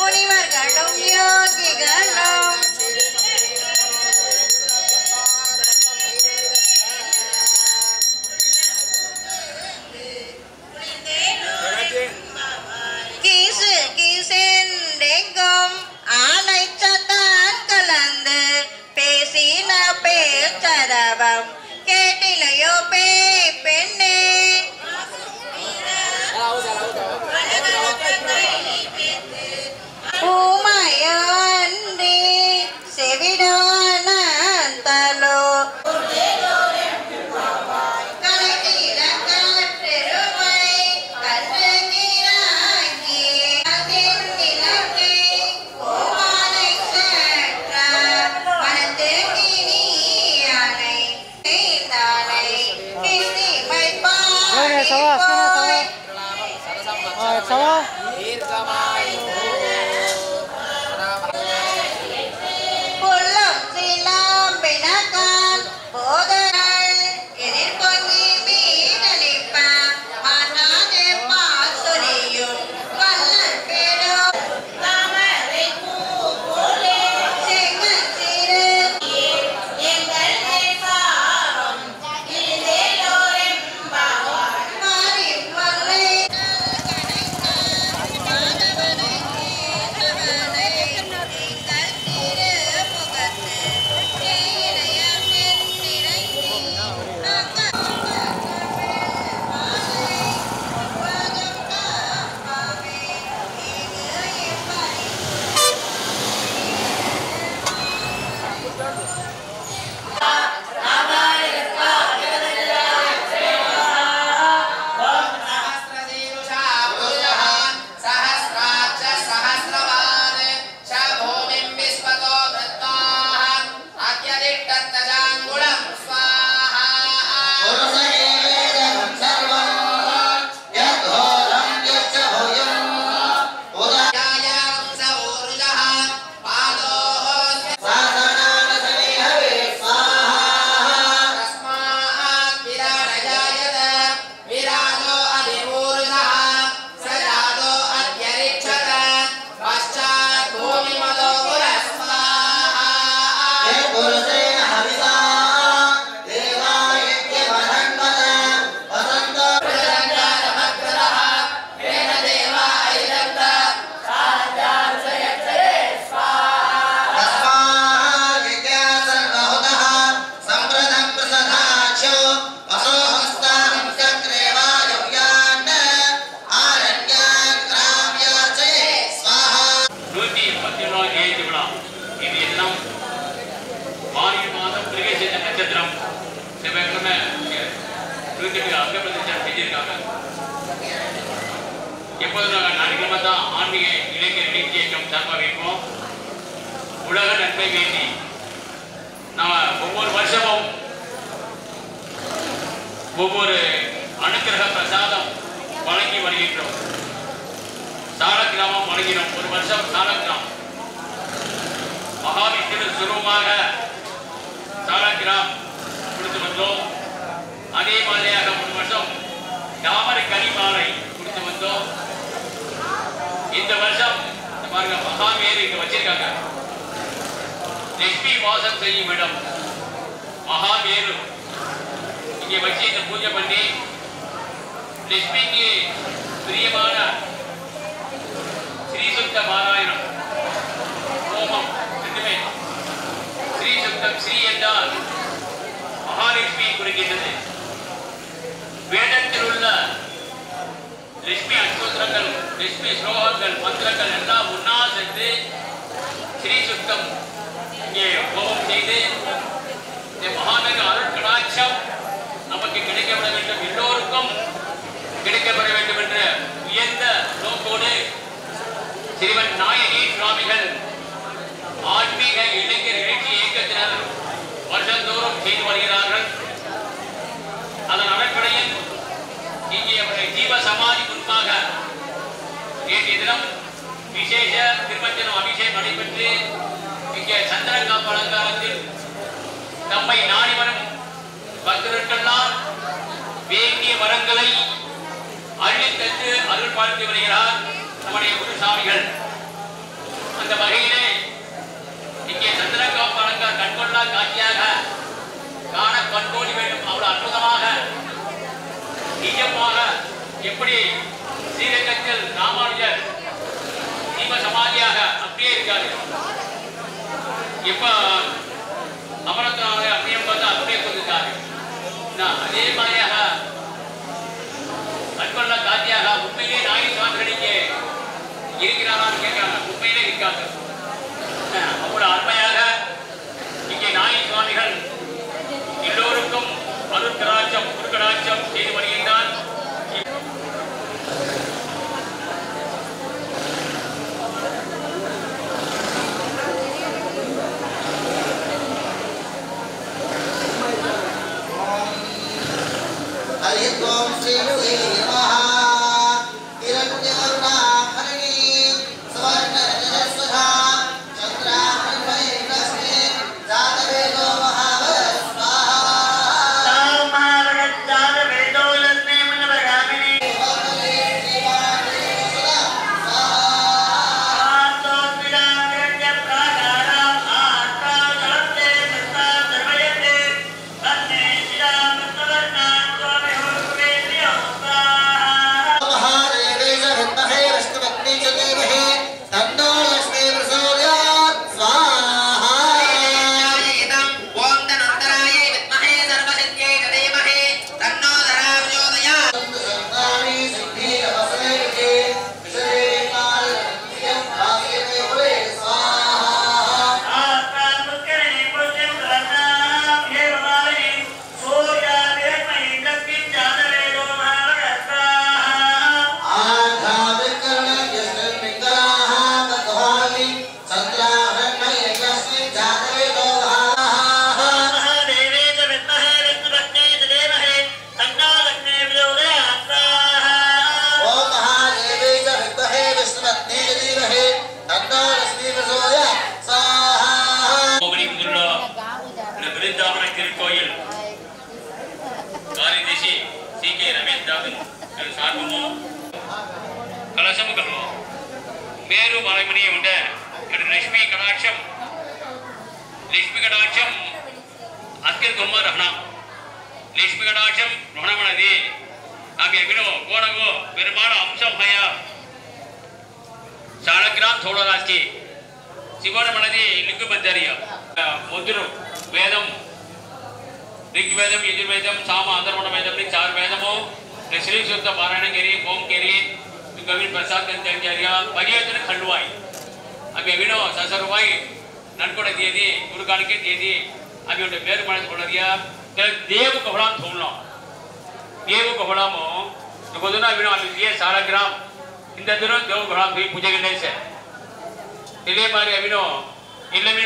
முனிவர்களும் யோகிகளும் கீசென்றெங்கும் ஆனை சத்தான் கலந்து பேசின பேச்சரவம் கேட்டிலையோ பெண்ணே பூமையோ அன்றி செவிடானந்தலோ புல்லும் சிலாம்பினகான் போதல் எதிர்கொங்கி மீனளிப்ப மாட்டாதே பாசுரியும் வல்லல் பெரும் தாமரை பூ போலே செங்கல் சிறு எங்கள் பாவம் இதிலோரெம்பாவாய் மாறி வல்லை ஆன்மீக இளைஞர் எழுச்சி இயக்கம் சார்பாக வைப்போம். உலக நன்மை வேண்டி நாம ஒவ்வொரு வருஷமும் ஒவ்வொரு அனுக்கிரக பிரசாதம் வழங்கி வருகின்றோம். சாலக்கிராமம் வழங்கினோம். ஒரு வருஷம் சாலக்கிராமம் மகாவிஷ்ணு சுரூபமாக சாலக்கிராம் கொடுத்து வந்தோம். அதே மாதிரியாக ஒரு வருஷம் தாமரை கனிமாலை கொடுத்து வந்தோம். இந்த வருஷம் பாருங்க மகாவேறு இங்க வச்சிருக்காங்க. லட்சுமி வாசம் செய்யும் இடம் மகாவேறு இங்க வச்சு இந்த பூஜை பண்ணி லட்சுமிக்கு பிரியமான ஸ்ரீசுத்த பாராயணம் ஹோமம் ரெண்டுமே. ஸ்ரீசுத்தம் ஸ்ரீ என்றால் மகாலட்சுமி குறிக்கின்றது. வேதத்தில் உள்ள லட்சுமி அஷ்டோத்திரங்கள் லட்சுமி ஸ்லோகங்கள் மந்திரங்கள் எல்லாம் ஒன்னா சேர்ந்து ஸ்ரீ சுத்தம் இங்கே ஹோமம் செய்து இந்த மகாநக அருள் கடாட்சம் நமக்கு கிடைக்கப்பட வேண்டும், எல்லோருக்கும் கிடைக்கப்பட வேண்டும் என்ற உயர்ந்த நோக்கோடு ஸ்ரீமன் நாயகி சுவாமிகள் ஆன்மீக இளைஞர் எழுச்சி இயக்கத்தினர் வருடந்தோறும் செய்து வருகிறார்கள். அதன் அடிப்படையில் இங்கே அவருடைய ஜீவ சமாதி முன்பாக நேற்றைய தினம் விசேஷ திருமஞ்சனம் அபிஷேகம் நடைபெற்று இங்கே சந்திரகாப்பு அலங்காரத்தில் நம்மை நாடி வரும் பக்தர்களுக்கெல்லாம் வேண்டிய வரங்களை அள்ளித்தந்து அருள் பார்த்து வருகிறார் நம்முடைய குருசாமிகள். அந்த வகையிலே இங்கே சந்திரகாப் அலங்கார் கண்கொள்ளா காட்சியாக காண கண்கோடி வேண்டும். அவ்வளவு அற்புதமாக நிஜமாக எப்படி ஸ்ரீரங்கத்தில் ராமானுஜர் ஜீவ சமாதியாக அப்படியே இருக்காரு. இப்ப அமரத்னாக அப்படியே பார்த்தா அப்படியே கொடுத்தாரு. அதே மாதிரியாக கண்கொள்ளா காட்சியாக உண்மையிலே நாயகி சுவாமிகள் இங்கே இருக்கிறாரான்னு கேட்கிறாங்க. உண்மையிலே இருக்காங்க. அவ்வளவு அருமையாக இங்கே நாயகி சுவாமிகள் எல்லோருக்கும் அருட்கடாட்சம் குருக்கடாட்சம் செய்து வருகின்றார். திருக்கோயில் காரிதிசி சி.கே. ரமேஷ்தாசன் சார்பமோ கலசமுகமோ மேரு மலைமணியை உண்ட லட்சுமி கடாட்சம் அஸ்கிர் குமார் ரஹ்னா லட்சுமி கடாட்சம் ருணமனதி ஆகிய வினோ கோணகோ பெருமாள் அம்சம் ஹயா சாலகிராம் சோழராஜ்கி சிவன மனதி லிங்கு பஞ்சாரியா முதிரு வேதம் ऋग्वेदम यजुर्वेदम साम अथर्वण वेदम चार वेदमो श्री शुद्ध पारायण केरी होम केरी गवीन प्रसाद कंचार्य परियोजना खंडवाई अभी अभिनो ससरवाई ननकोड़ दियदी गुरुकानिके दियदी अभी उन्हें बेर माने छोड़ दिया देव कोहराम थोड़ना देव कोहरामो तो बोलना अभिनो अभी ये सारा ग्राम इन दिनों देव कोहराम भी पूजा करने से इले मारे अभिनो इले